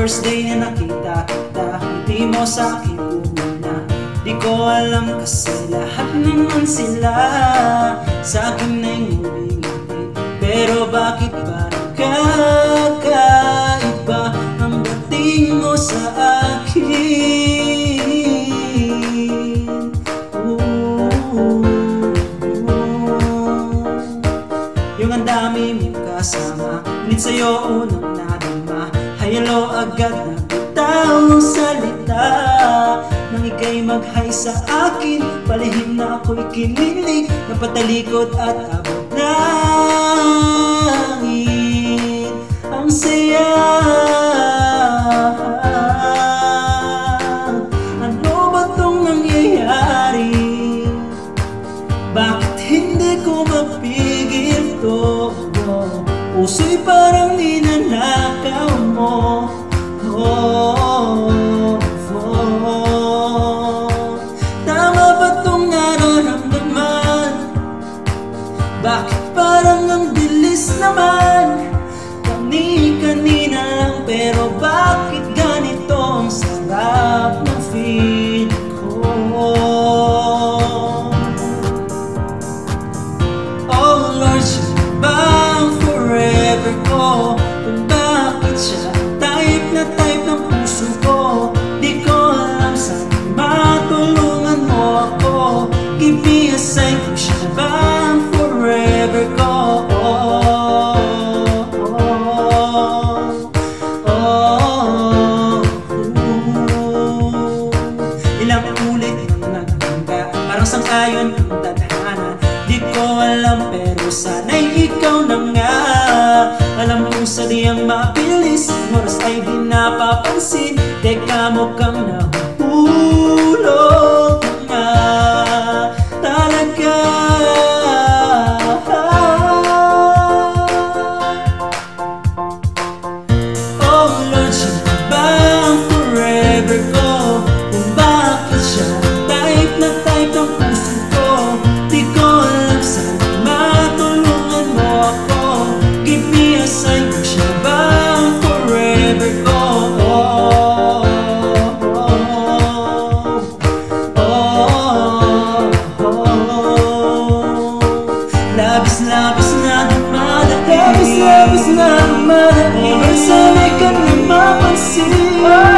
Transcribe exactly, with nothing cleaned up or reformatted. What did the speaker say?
first day na nakita kita, hindi mo sa akin pumuna. Di ko alam kasi lahat naman sila sa akin ay ngumingiti. Pero bakit parang kakaiba ang dating mo sa akin? Ooh, yung andami mong kasama, ngunit sayo, unang, nadama. Hayalo, agad, nabitawang salita. Nang ika'y mag-hi sa akin, palihim na ako'y kinilig, napatalikod at abo't langit. Ang saya, ano ba tong nangyayari? Bakit hindi ko mapigil to? Puso'y parang ninanakaw mo. Oh, bakit parang ang bilis naman? Kani-kanina lang, pero bakit ganito ang sarap ng feel ko? Oh Lord, siya ba ang forever ko? Kung bakit siya type na type ng puso ko? Di ko alam saan matulungan mo ako. Give me a sign kung siya ba ang forever ko. Oh, oh, oh, oh, oh. Ilang ulit ang nagtangga, parang sang-ayon ang tadhana. Di ko alam pero sana'y ikaw na nga. Alam kong sadyang mabilis, oras ay di napapansin. Teka, mukhang nahulog nga talaga. Labis-labis na dumadating, labis-labis na dumadating, pero sana'y ka na mapansin.